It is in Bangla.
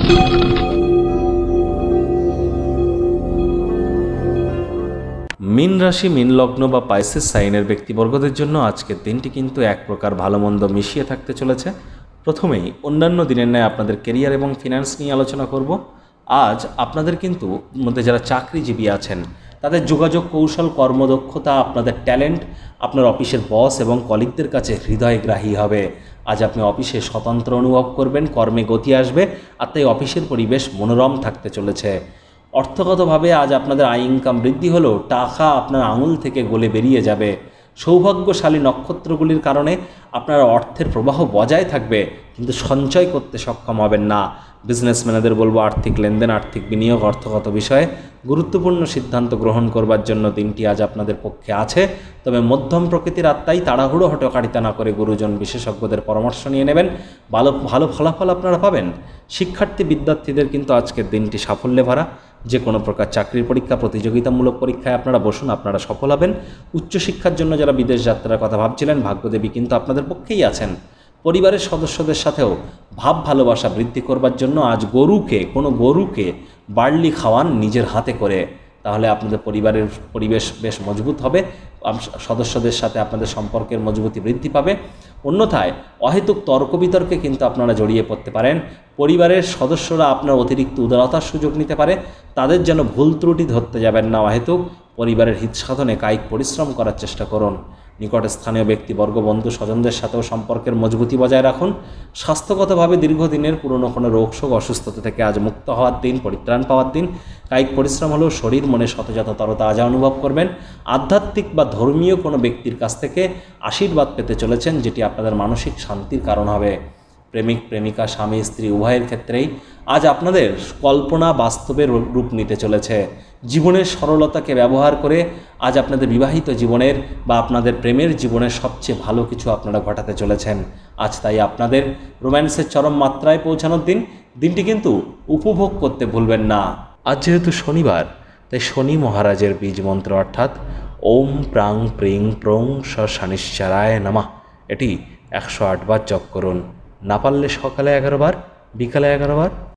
মীন রাশি, মীন লগ্ন বা পাইসেস সাইনের ব্যক্তিবর্গদের জন্য আজকের দিনটি কিন্তু এক প্রকার ভালো মন্দ মিশিয়ে থাকতে চলেছে। প্রথমেই অন্যান্য দিনের ন্যায় আপনাদের কেরিয়ার এবং ফিনান্স নিয়ে আলোচনা করব। আজ আপনাদের কিন্তু মধ্যে যারা চাকরিজীবী আছেন তাদের যোগাযোগ কৌশল, কর্মদক্ষতা, আপনাদের ট্যালেন্ট আপনার অফিসের বস এবং কলিগদের কাছে হৃদয়গ্রাহী হবে। আজ আপনি অফিসে স্বতন্ত্র অনুভব করবেন, কর্মে গতি আসবে, আর তাই অফিসের পরিবেশ মনোরম থাকতে চলেছে। অর্থগতভাবে আজ আপনাদের আয় ইনকাম বৃদ্ধি হলেও টাকা আপনার আঙুল থেকে গলে বেরিয়ে যাবে। সৌভাগ্যশালী নক্ষত্রগুলির কারণে আপনার অর্থের প্রবাহ বজায় থাকবে, কিন্তু সঞ্চয় করতে সক্ষম হবেন না। বিজনেসম্যানদের বলবো আর্থিক লেনদেন, আর্থিক বিনিয়োগ, অর্থগত বিষয়ে গুরুত্বপূর্ণ সিদ্ধান্ত গ্রহণ করবার জন্য দিনটি আজ আপনাদের পক্ষে আছে। তবে মধ্যম প্রকৃতির আত্মাই তাড়াহুড়ো হটকারিতা না করে গুরুজন বিশেষজ্ঞদের পরামর্শ নিয়ে নেবেন, ভালো ফলাফল আপনারা পাবেন। শিক্ষার্থী বিদ্যার্থীদের কিন্তু আজকের দিনটি সাফল্যে ভরা। যে কোনো প্রকার চাকরির পরীক্ষা, প্রতিযোগিতামূলক পরীক্ষায় আপনারা বসুন, আপনারা সফল হবেন। উচ্চশিক্ষার জন্য যারা বিদেশ যাত্রার কথা ভাবছিলেন, ভাগ্যদেবী কিন্তু আপনাদের পক্ষেই আছেন। পরিবারের সদস্যদের সাথেও ভাব ভালোবাসা বৃদ্ধি করবার জন্য আজ কোনো গরুকে বার্লি খাওয়ান নিজের হাতে করে, তাহলে আপনাদের পরিবারের পরিবেশ বেশ মজবুত হবে, সদস্যদের সাথে আপনাদের সম্পর্কের মজবুতি বৃদ্ধি পাবে। অন্যথায় অহেতুক তর্ক বিতর্কে কিন্তু আপনারা জড়িয়ে পড়তে পারেন। পরিবারের সদস্যরা আপনার অতিরিক্ত উদারতার সুযোগ নিতে পারে, তাদের যেন ভুল ত্রুটি ধরতে যাবেন না। অহেতুক পরিবারের হিত সাধনে কায়িক পরিশ্রম করার চেষ্টা করুন। নিকট স্থানীয় ব্যক্তিবর্গ, বন্ধু স্বজনদের সাথেও সম্পর্কের মজবুতি বজায় রাখুন। স্বাস্থ্যগতভাবে দীর্ঘদিনের পুরনো কোনো রোগশোক, অসুস্থতা থেকে আজ মুক্ত হওয়ার দিন, পরিত্রাণ পাওয়ার দিন। কায়িক পরিশ্রম হলেও শরীর মনে সতেজতা তাজা অনুভব করবেন। আধ্যাত্মিক বা ধর্মীয় কোনো ব্যক্তির কাছ থেকে আশীর্বাদ পেতে চলেছেন, যেটি আপনাদের মানসিক শান্তির কারণ হবে। প্রেমিক প্রেমিকা, স্বামী স্ত্রী উভয়ের ক্ষেত্রেই আজ আপনাদের কল্পনা বাস্তবের রূপ নিতে চলেছে। জীবনের সরলতাকে ব্যবহার করে আজ আপনাদের বিবাহিত জীবনের বা আপনাদের প্রেমের জীবনের সবচেয়ে ভালো কিছু আপনারা ঘটাতে চলেছেন। আজ তাই আপনাদের রোম্যান্সের চরম মাত্রায় পৌঁছানোর দিন। দিনটি কিন্তু উপভোগ করতে ভুলবেন না। আজ যেহেতু শনিবার, তাই শনি মহারাজের বীজ মন্ত্র অর্থাৎ ওম প্রাং প্রিং প্রং শনিশ্চরায় নমঃ এটি 108 বার জপ করুন। না পারলে সকালে 11 বার, বিকালে 11 বার।